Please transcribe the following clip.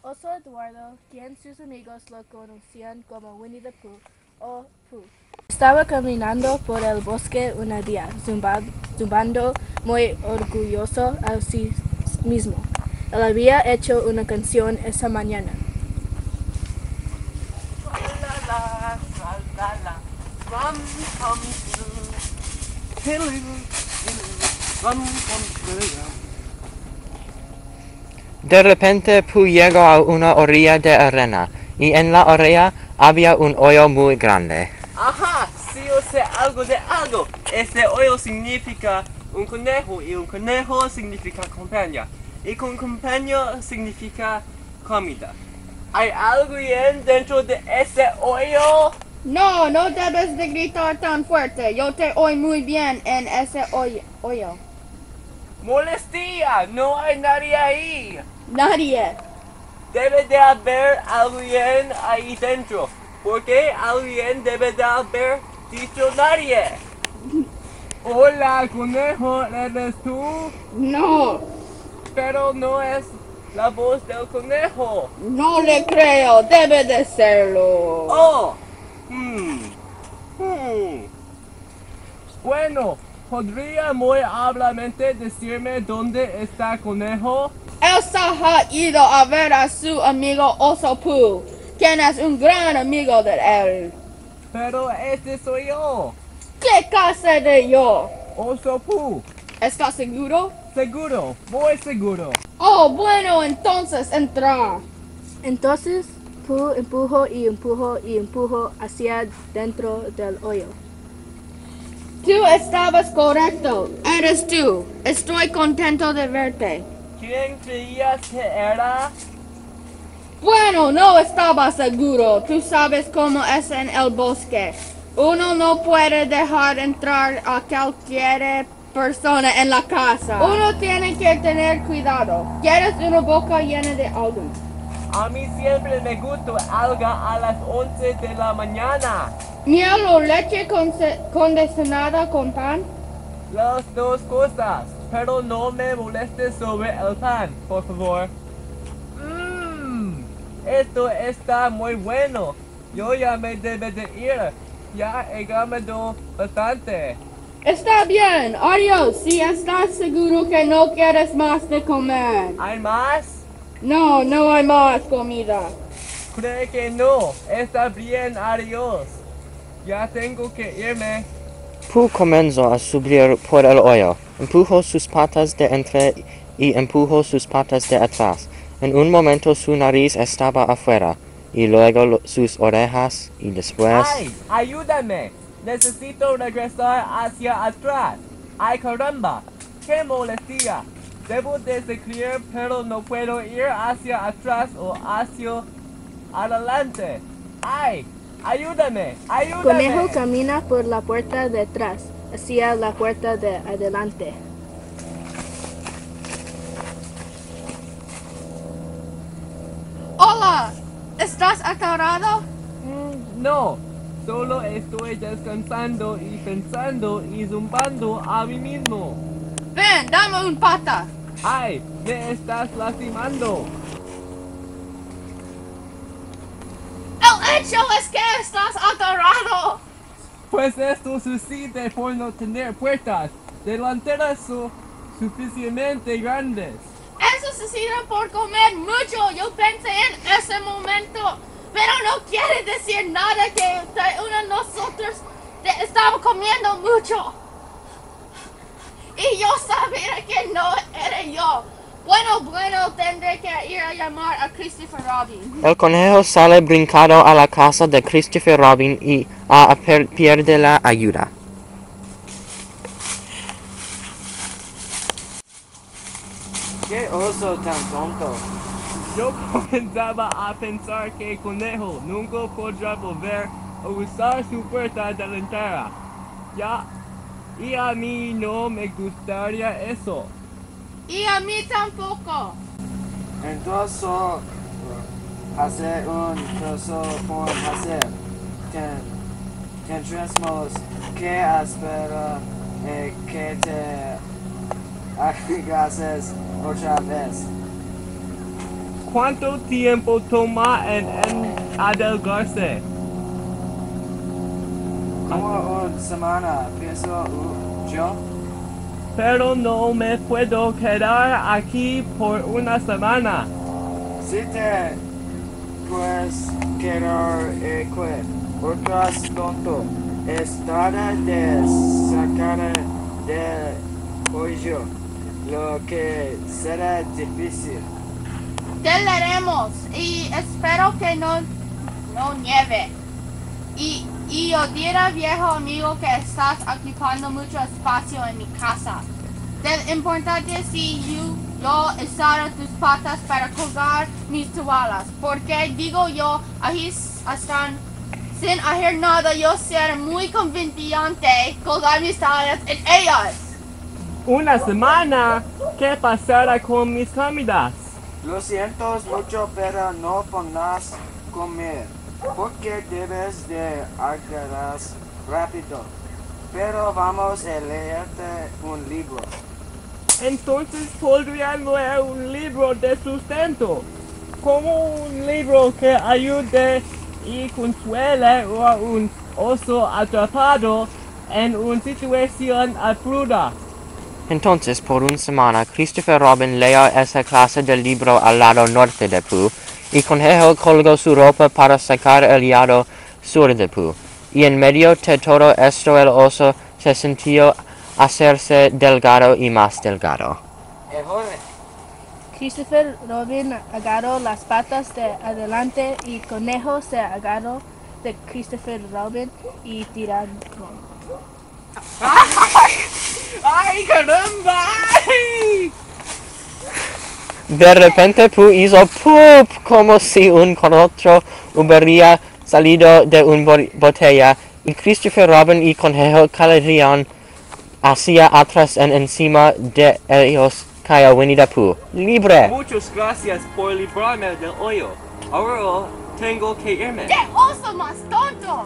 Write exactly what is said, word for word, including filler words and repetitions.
Oso Eduardo, quien sus amigos lo conocían como Winnie the Pooh o Pooh. Estaba caminando por el bosque un día, zumba- zumbando muy orgulloso a sí mismo. Él había hecho una canción esa mañana. Tra-la-la, tra-la-la, rum tum Hello, rum tum De repente Pooh llegó a una orilla de arena, y en la orilla había un hoyo muy grande. Ajá, sí yo sé algo de algo. Este hoyo significa un conejo y un conejo significa compañía. Y con compañía significa comida. ¿Hay algo bien dentro de ese hoyo? No, no debes de gritar tan fuerte. Yo te oí muy bien en ese hoy- hoyo. Molestia, no hay nadie ahí. Nadie. Debe de haber alguien ahí dentro. Porque alguien debe de haber dicho nadie. Hola, conejo, ¿eres tú? No, Pero no es la voz del conejo. no le creo. Debe de serlo. Oh, hmm, hmm. Bueno, ¿podría muy amablemente decirme dónde está conejo? Elsa ha ido a ver a su amigo Oso Pooh, quien es un gran amigo de él. Pero este soy yo, ¿Qué clase de yo? Oso Pooh. ¿Estás seguro? Seguro, muy seguro. Oh, bueno, entonces entra. Entonces Pooh empujó y empujó y empujó hacia dentro del hoyo. Tú estabas correcto. Eres tú. Estoy contento de verte. ¿Quién creías que era? Bueno, no estaba seguro. Tú sabes cómo es en el bosque. Uno no puede dejar entrar a cualquier persona en la casa. Uno tiene que tener cuidado. ¿Quieres una boca llena de algo? A mí siempre me gusta alga a las once de la mañana. Miel o leche conce- condicionada con pan. Las dos cosas, pero no me molestes sobre el pan, por favor. Mmm, esto está muy bueno. Yo ya me debe de ir. Ya he comido bastante. Está bien. Adiós. Si estás seguro que no quieres más de comer. ¿Hay más? No, no hay más comida. Cree que no. Está bien, adiós. Ya tengo que irme. Pooh comenzó a subir por el hoyo, empujó sus patas de entre y empujó sus patas de atrás. En un momento su nariz estaba afuera, y luego lo- sus orejas, y después... ¡Ay! ¡Ayúdame! Necesito regresar hacia atrás. ¡Ay, caramba! ¡Qué molestia! Debo de seguir, pero no puedo ir hacia atrás o hacia adelante. ¡Ay! ¡Ayúdame! ¡Ayúdame! Conejo camina por la puerta de atrás hacia la puerta de adelante. Hola. ¿Estás atorado? Mm, no, solo estoy descansando y pensando y zumbando a mí mismo. Ven, dame un pata. ¡Ay! ¡Me estás lastimando! El hecho es que estás atorado. Pues esto sucede por no tener puertas delanteras su- suficientemente grandes. Eso sucede por comer mucho. Yo pensé en ese momento. Pero no quiere decir nada que usted- uno de nosotros te- estaba comiendo mucho. Y yo sabía que no era yo. Bueno, bueno, tendré que ir a llamar a Christopher Robin. El conejo sale brincado a la casa de Christopher Robin y a per- pierde la ayuda. ¡Qué oso tan tonto! Yo comenzaba a pensar que el conejo nunca podrá volver a usar su puerta delantera. Ya, y a mí no me gustaría eso. Y a mí tampoco. Entonces, hacer un trozo por hacer. Ten, tendremos que esperar eh, que te hagas otra vez. ¿Cuánto tiempo toma en, en adelgarse? Como una semana, pienso uh, yo. Pero no me puedo quedar aquí por una semana. Si te puedes quedar aquí, otras tonto, es tarde de sacar del hoyo, lo que será difícil. Te leeremos y espero que no, no nieve. Y, y yo diré, viejo amigo, que estás ocupando mucho espacio en mi casa. Es importante si yo, yo usara tus patas para colgar mis toallas, porque digo yo, ahí están sin hacer nada, yo seré muy conveniente colgar mis toallas en ellas. ¿Una semana? ¿Qué pasará con mis comidas? Lo siento mucho, pero no podrás comer, porque debes de agarrar rápido. Pero vamos a leerte un libro. Entonces podría leer un libro de sustento, como un libro que ayude y consuele a un oso atrapado en una situación absurda. Entonces, por una semana, Christopher Robin leyó esa clase de libro al lado norte de Pooh, y Conejo colgó su ropa para sacar el lado sur de Pooh. Y en medio de todo esto el oso se sintió hacerse delgado y más delgado. Christopher Robin agarró las patas de adelante y Conejo se agarró de Christopher Robin y tiraron. ¡Ay, caramba! ¡Ay! De repente Pooh hizo ¡pup! Como si un conejo hubiera salido de una botella, y Christopher Robin y Conejo caerían hacia atrás en encima de ellos cayó Winnie the Pooh. ¡Libre! Muchas gracias por librarme del hoyo. Ahora tengo que irme. ¡Qué oso más tonto!